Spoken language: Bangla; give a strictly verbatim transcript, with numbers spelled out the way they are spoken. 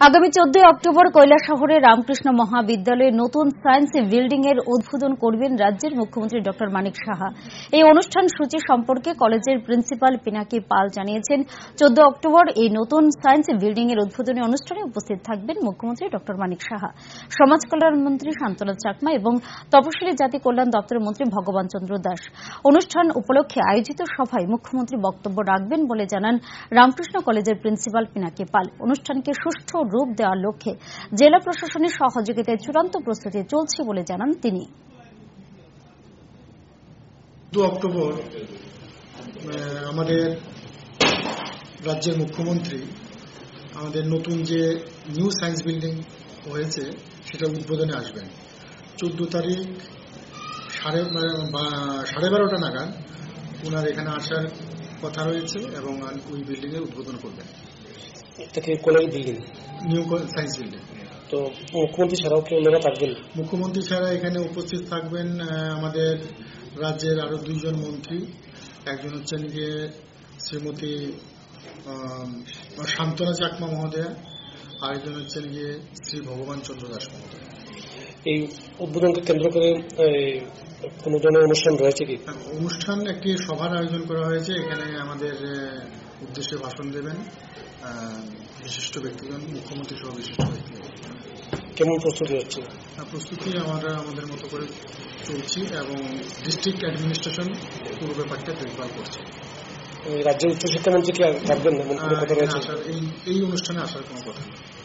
আগামী চোদ্দই অক্টোবর কৈলাসহরে রামকৃষ্ণ মহাবিদ্যালয়ে নতুন সায়েন্স বিল্ডিং এর উদ্বোধন করবেন রাজ্যের মুখ্যমন্ত্রী ড মানিক সাহা। এই অনুষ্ঠান সূচি সম্পর্কে কলেজের প্রিন্সিপাল পিনাকি পাল জানিয়েছেন, চোদ্দ অক্টোবর এই নতুন সায়েন্স বিল্ডিং এর উদ্বোধনী অনুষ্ঠানে উপস্থিত থাকবেন মুখ্যমন্ত্রী ড মানিক সাহা, সমাজ কল্যাণ মন্ত্রী শান্তনা চাকমা এবং তপশিলি জাতি কল্যাণ দপ্তরের মন্ত্রী ভগবান চন্দ্র দাস। অনুষ্ঠান উপলক্ষে আয়োজিত সভায় মুখ্যমন্ত্রী বক্তব্য রাখবেন বলে জানান রামকৃষ্ণ কলেজের প্রিন্সিপাল পিনাকি পাল। অনুষ্ঠানকে সুষ্ঠু রূপ দেওয়ার লক্ষ্যে জেলা প্রশাসনের সহযোগিতায় চূড়ান্ত প্রস্তুতি চলছে বলে জানান তিনি। দু অক্টোবর আমাদের রাজ্যের মুখ্যমন্ত্রী আমাদের নতুন যে নিউ সায়েন্স বিল্ডিং হয়েছে সেটা উদ্বোধনে আসবেন। চোদ্দ তারিখ সাড়ে সাড়ে বারোটা নাগাদ ওনার এখানে আসার কথা রয়েছে এবং ওই বিল্ডিং এর উদ্বোধন করবেন। New science building. তো মুখ্যমন্ত্রী ছাড়াও কি অন্যরা থাকবেন? মুখ্যমন্ত্রী ছাড়া এখানে উপস্থিত থাকবেন আমাদের রাজ্যের আরো দুইজন মন্ত্রী। একজন হচ্ছেন গিয়ে শ্রীমতী শান্তনা চাকমা মহোদয়া, আরেকজন হচ্ছেন গিয়ে শ্রী ভগবান চন্দ্র দাস মহোদয়। এই উদ্বোধনকে কেন্দ্র করে কোন ধরনের অনুষ্ঠান রয়েছে কি? অনুষ্ঠান একটি সভার আয়োজন করা হয়েছে। এখানে আমাদের উদ্দেশ্যে ভাষণ দেবেন বিশিষ্ট ব্যক্তিগণ, মুখ্যমন্ত্রী সহ বিশিষ্ট ব্যক্তিগণ। কেমন প্রস্তুতি হচ্ছে? প্রস্তুতি আমরা আমাদের মতো করে চলছি এবং ডিস্ট্রিক্ট অ্যাডমিনিস্ট্রেশন পুরো ব্যাপারটা দেখভাল করছে। রাজ্যের উচ্চশিক্ষামন্ত্রী কি থাকবেন? এই অনুষ্ঠানে আসার কোনো কথা নেই।